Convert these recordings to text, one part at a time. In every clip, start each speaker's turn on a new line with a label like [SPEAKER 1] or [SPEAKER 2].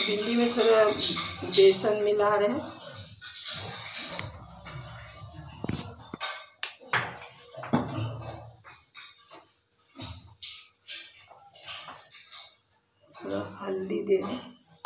[SPEAKER 1] भिंडी में थोड़ा बेसन मिला रहे हैं। थोड़ा हल्दी दे दें।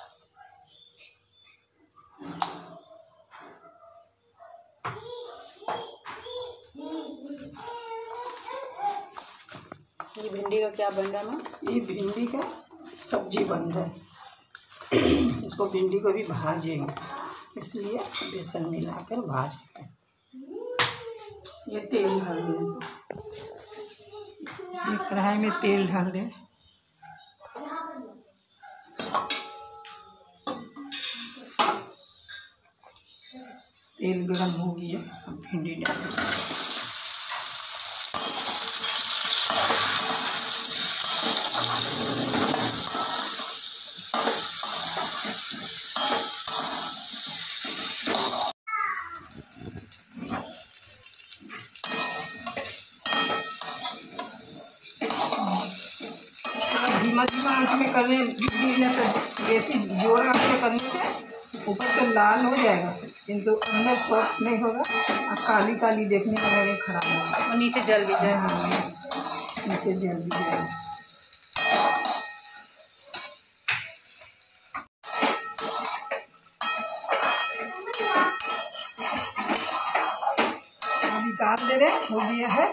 [SPEAKER 2] ये भिंडी का क्या बन रहा है मैम?
[SPEAKER 1] ये भिंडी का सब्जी बन रहा है। इसको भिंडी को भी भाजेंगे, इसलिए बेसन मिलाकर भाजेंगे। ये तेल डाल देंगे, ये कढ़ाई में तेल डाल दें। तेल गरम हो गया, अब भिंडी डाल दें। धीमा आंच में करने, बेसी जोर आंच में करने से ऊपर से लाल हो जाएगा, किंतु अंदर सॉफ्ट नहीं होगा और काली काली देखने में लगेगा, खराब होगा
[SPEAKER 2] और नीचे जल भी जाए।
[SPEAKER 1] हाँ, नीचे जल भी जाएगा। निकाल दे रहे, हो गया है।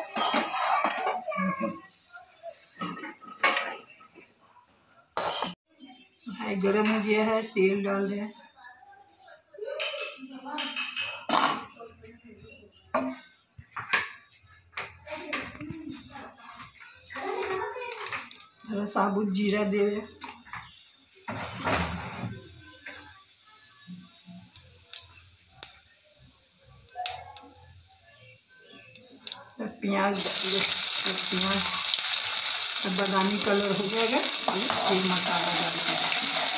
[SPEAKER 1] गरम हो गया है, तेल डाल दें। थोड़ा साबुत जीरा दे दें। प्याज बादामी कलर हो जाएगा, फिर मसाला डाल दें।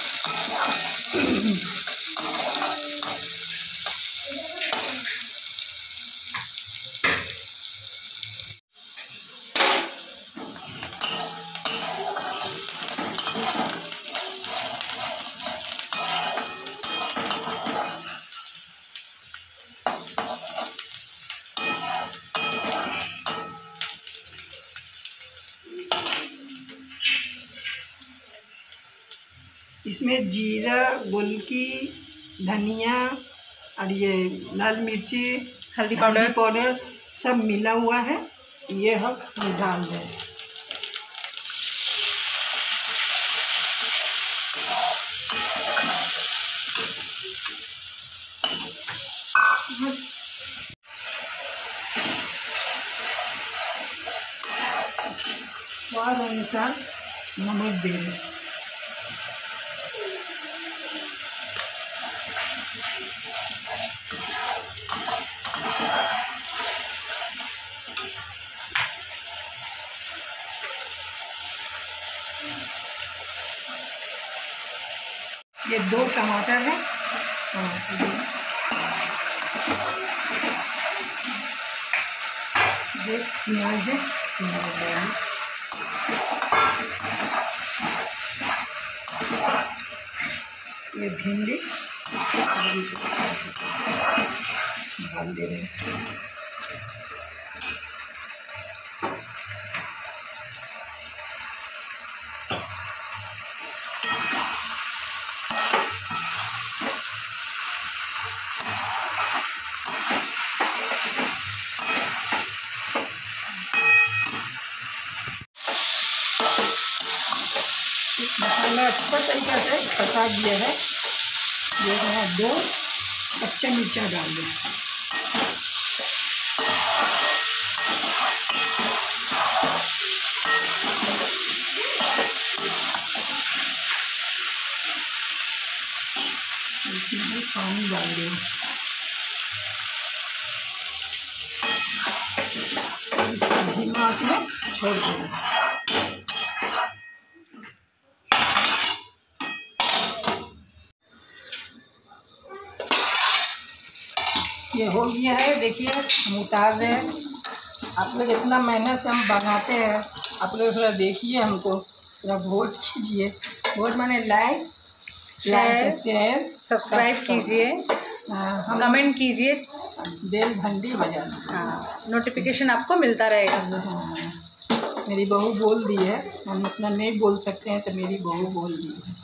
[SPEAKER 1] इसमें जीरा, गोलकी, धनिया और ये लाल मिर्ची,
[SPEAKER 2] हल्दी
[SPEAKER 1] पाउडर सब मिला हुआ है, ये हम डाल दें। स्वाद अनुसार नमक दे दें। ये 2 टमाटर है, ये प्याज है, ये भिंडी डाल दे रहे हैं। मसाला अच्छा तरीक़े से फंसा दिया है। ये है 2 कच्चा मिर्चा डाल दें। इसमें पानी डाल दें। इसको धीमा आंच में छोड़ दें। ये हो गया है, देखिए हम उतार रहे हैं। आप लोग इतना मेहनत से हम बनाते हैं, आप लोग थोड़ा देखिए, हमको थोड़ा वोट कीजिए। वोट माने लाइक, लाइक शेयर
[SPEAKER 2] सब्सक्राइब कीजिए,
[SPEAKER 1] हम
[SPEAKER 2] कमेंट कीजिए।
[SPEAKER 1] बेल घंटी बजाना।
[SPEAKER 2] हाँ, नोटिफिकेशन आपको मिलता रहेगा।
[SPEAKER 1] हाँ, मेरी बहू बोल दी है, हम उतना नहीं बोल सकते हैं तो मेरी बहू बोल दी है।